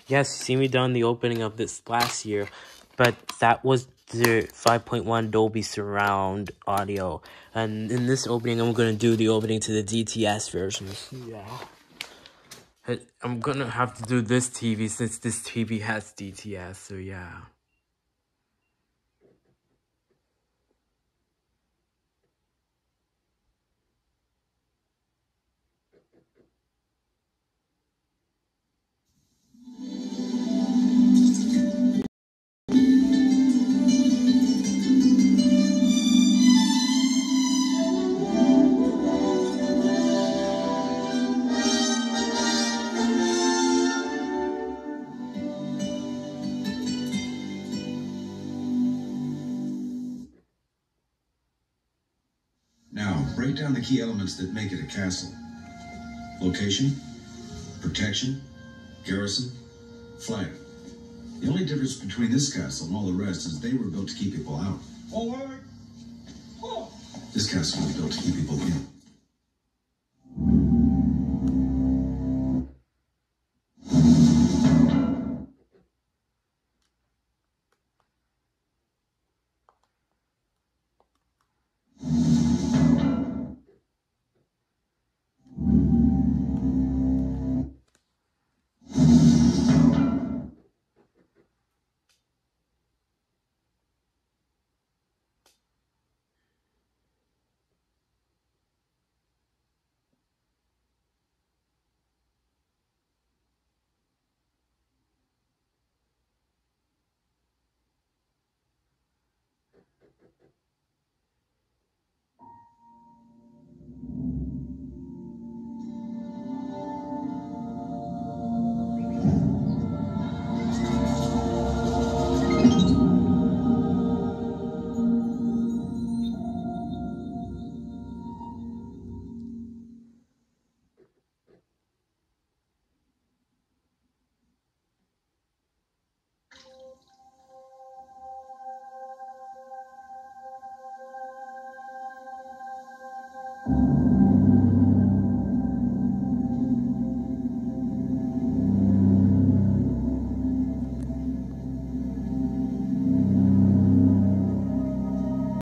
Yes, you see me done the opening of this last year, but that was the 5.1 Dolby Surround audio. And in this opening, I'm going to do the opening to the DTS version. Yeah. I'm going to have to do this TV since this TV has DTS, so yeah. Now, break down the key elements that make it a castle. Location, protection, garrison, flag. The only difference between this castle and all the rest is they were built to keep people out. Forward! This castle was built to keep people in.